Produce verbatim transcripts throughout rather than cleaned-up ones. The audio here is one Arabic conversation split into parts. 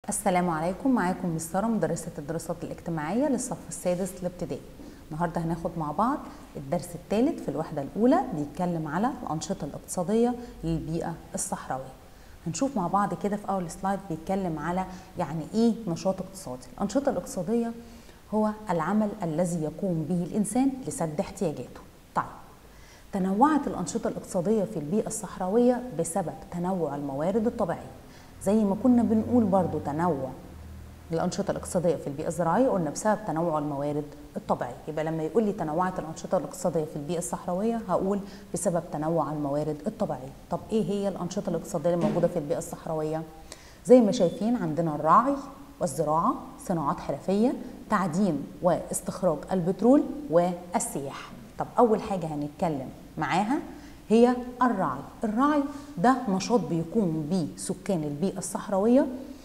السلام عليكم. معاكم مس سارة مدرسة الدراسات الاجتماعية للصف السادس الابتدائي. النهارده هناخد مع بعض الدرس الثالث في الوحدة الأولى، بيتكلم على الأنشطة الاقتصادية للبيئة الصحراوية. هنشوف مع بعض كده في أول سلايد بيتكلم على يعني إيه نشاط اقتصادي. الأنشطة الاقتصادية هو العمل الذي يقوم به الإنسان لسد احتياجاته. طيب، تنوعت الأنشطة الاقتصادية في البيئة الصحراوية بسبب تنوع الموارد الطبيعية. زي ما كنا بنقول برضو تنوع الأنشطة الاقتصادية في البيئة الزراعية، قلنا بسبب تنوع الموارد الطبيعية. يبقى لما يقول لي تنوعت الأنشطة الاقتصادية في البيئة الصحراوية هقول بسبب تنوع الموارد الطبيعية. طب إيه هي الأنشطة الاقتصادية الموجودة في البيئة الصحراوية؟ زي ما شايفين عندنا الرعي والزراعة، صناعات حرفية، تعدين واستخراج البترول والسياحة. طب أول حاجة هنتكلم معاها هي الرعي. الرعي ده نشاط بيقوم به سكان البيئة الصحراوية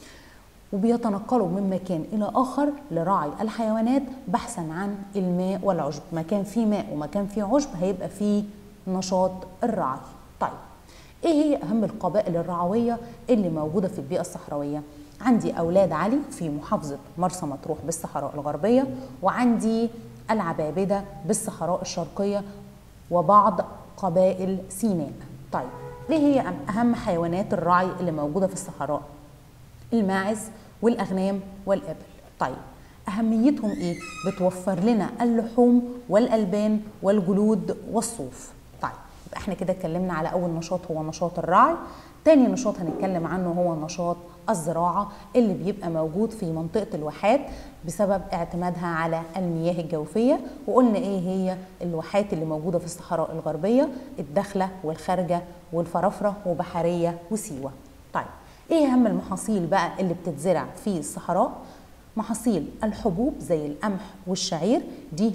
وبيتنقلوا من مكان إلى آخر لرعي الحيوانات بحثا عن الماء والعشب. مكان فيه ماء ومكان فيه عشب هيبقى فيه نشاط الرعي. طيب، إيه هي أهم القبائل الرعوية اللي موجودة في البيئة الصحراوية؟ عندي أولاد علي في محافظة مرسى مطروح بالصحراء الغربية، وعندي العبابدة بالصحراء الشرقية، وبعض قبائل سيناء. طيب، ايه هي اهم حيوانات الرعي اللي موجوده في الصحراء؟ الماعز والاغنام والابل. طيب، اهميتهم ايه؟ بتوفر لنا اللحوم والالبان والجلود والصوف. طيب، يبقى احنا كده اتكلمنا على اول نشاط هو نشاط الرعي. تاني نشاط هنتكلم عنه هو نشاط الزراعة اللي بيبقى موجود في منطقة الواحات بسبب اعتمادها على المياه الجوفية. وقلنا ايه هي الواحات اللي موجودة في الصحراء الغربية؟ الداخلة والخارجة والفرافرة وبحرية وسيوة. طيب، ايه اهم المحاصيل بقى اللي بتتزرع في الصحراء؟ محاصيل الحبوب زي القمح والشعير، دي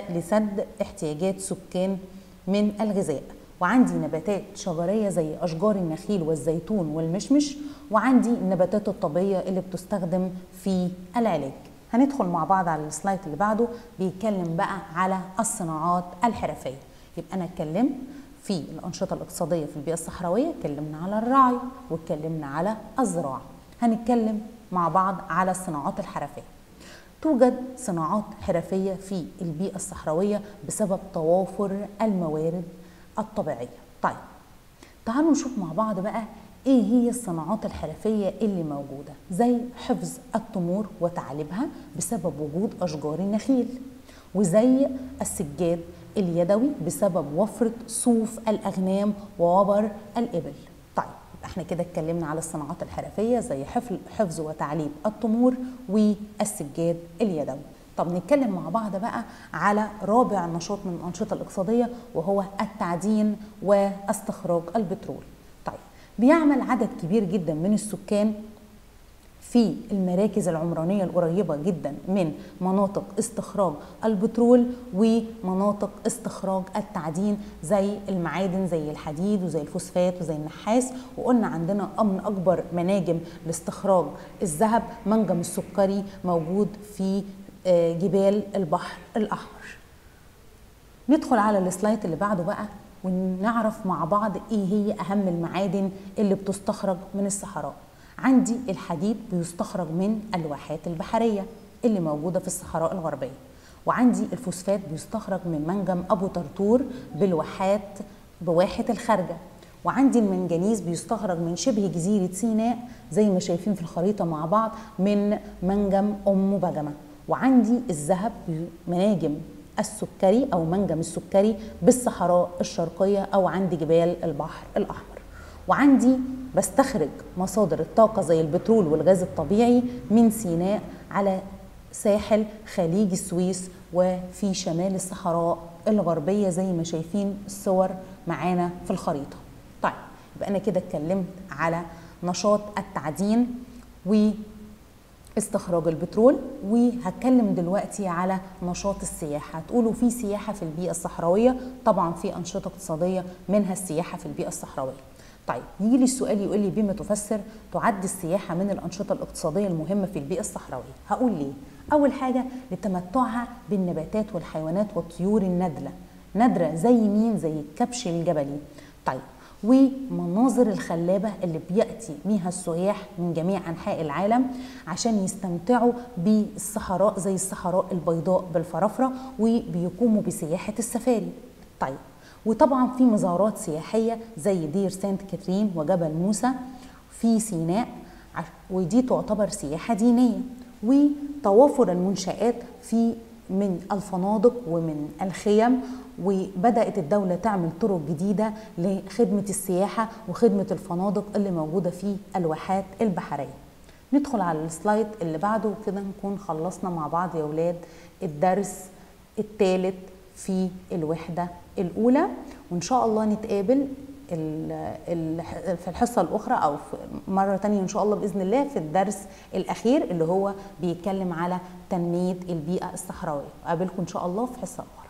لسد احتياجات سكان من الغذاء. وعندي نباتات شجرية زي أشجار النخيل والزيتون والمشمش، وعندي النباتات الطبية اللي بتستخدم في العلاج. هندخل مع بعض على السلايد اللي بعده، بيتكلم بقى على الصناعات الحرفية. يبقى أنا اتكلمت في الأنشطة الاقتصادية في البيئة الصحراوية، اتكلمنا على الرعي واتكلمنا على الزراعة. هنتكلم مع بعض على الصناعات الحرفية. توجد صناعات حرفية في البيئة الصحراوية بسبب توافر الموارد الطبيعية. طيب، تعالوا نشوف مع بعض بقى ايه هي الصناعات الحرفية اللي موجودة. زي حفظ التمور وتعليبها بسبب وجود أشجار النخيل، وزي السجاد اليدوي بسبب وفرة صوف الأغنام ووبر الإبل. طيب، احنا كده اتكلمنا على الصناعات الحرفية زي حفظ وتعليب التمور والسجاد اليدوي. طب نتكلم مع بعض بقى على رابع نشاط من الأنشطة الاقتصادية وهو التعدين واستخراج البترول. طيب، بيعمل عدد كبير جدا من السكان في المراكز العمرانية القريبة جدا من مناطق استخراج البترول ومناطق استخراج التعدين زي المعادن زي الحديد وزي الفوسفات وزي النحاس. وقلنا عندنا من أكبر مناجم لاستخراج الذهب منجم السكري موجود في جبال البحر الأحمر. ندخل على السلايد اللي بعده بقى ونعرف مع بعض ايه هي أهم المعادن اللي بتستخرج من الصحراء. عندي الحديد بيستخرج من الواحات البحرية اللي موجودة في الصحراء الغربية، وعندي الفوسفات بيستخرج من منجم أبو طرطور بالواحات بواحة الخارجة، وعندي المنجنيز بيستخرج من شبه جزيرة سيناء زي ما شايفين في الخريطة مع بعض من منجم أم بجمة، وعندي الذهب مناجم السكري أو منجم السكري بالصحراء الشرقية أو عند جبال البحر الأحمر، وعندي بستخرج مصادر الطاقة زي البترول والغاز الطبيعي من سيناء على ساحل خليج السويس وفي شمال الصحراء الغربية زي ما شايفين الصور معانا في الخريطة. طيب، يبقى أنا كده اتكلمت على نشاط التعدين واستخراج البترول، وهتكلم دلوقتي على نشاط السياحة. هتقولوا في سياحة في البيئة الصحراوية؟ طبعا في أنشطة اقتصادية منها السياحة في البيئة الصحراوية. طيب، يجي لي السؤال يقول لي بما تفسر تعد السياحة من الأنشطة الاقتصادية المهمة في البيئة الصحراوية؟ هقول ليه. أول حاجة لتمتعها بالنباتات والحيوانات والطيور النادرة، نادرة زي مين؟ زي الكبش الجبلي. طيب، ومناظر الخلابة اللي بيأتي بيها السياح من جميع أنحاء العالم عشان يستمتعوا بالصحراء زي الصحراء البيضاء بالفرافرة وبيقوموا بسياحة السفاري. طيب، وطبعا في مزارات سياحية زي دير سانت كاترين وجبل موسى في سيناء، ودي تعتبر سياحة دينية. وتوافر المنشآت في من الفنادق ومن الخيم، وبدأت الدولة تعمل طرق جديدة لخدمة السياحة وخدمة الفنادق اللي موجودة في الواحات البحرية. ندخل على السلايد اللي بعده وكده نكون خلصنا مع بعض يا ولاد الدرس الثالث في الوحدة الأولى، وإن شاء الله نتقابل في الحصة الأخرى أو في مرة تانية إن شاء الله بإذن الله في الدرس الأخير اللي هو بيتكلم على تنمية البيئة الصحراوية. أقابلكم إن شاء الله في حصة أخرى.